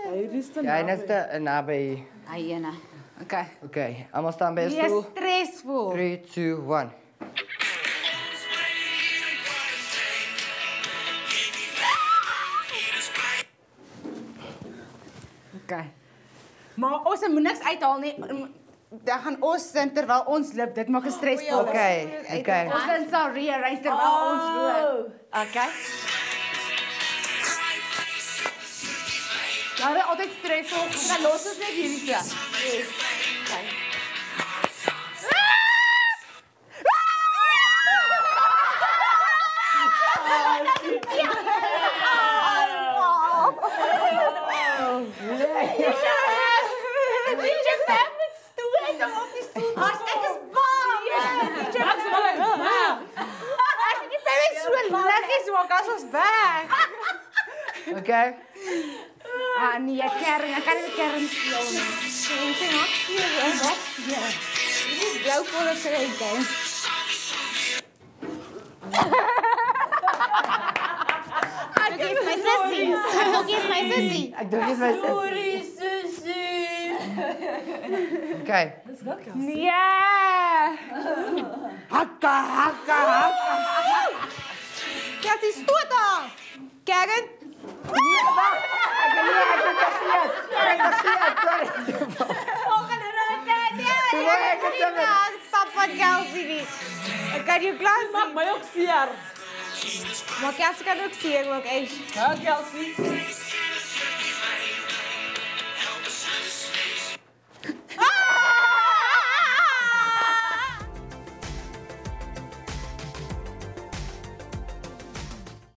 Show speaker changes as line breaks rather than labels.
Jy is te naby.
Hy ene. Okay.
Okay, almal staan by 'n
Jy is
stoel.
stressvol.
3, 2, 1.
Okay. Maar ons moet niks uithaal nie. Dan gaan ons sin terwyl ons loop. Dit maak 'n stressvol.
Okay.
Ons sin sal rearrange terwyl ons loop. Okay. Ja, dit altyd stressvol. Dan los ons net hierdie so. Okay.
Okay.
Ah nee, kern, ek kan nie kern speel nie. Sê wat speel, wat speel. Dit is blou volle krenke. Ek is my sussie. Ek is my sussie.
Ek dink dis my
Sorry, sussie.
Okay.
Nee.
Hakka, hakka, hakka.
Dit is stoot af. Karen. Stop van Kelsey nie. Ek kan jou klas
Maak my ook seer.
maar Kelsey kan ook sien ook eens.
Ja, Kelsey.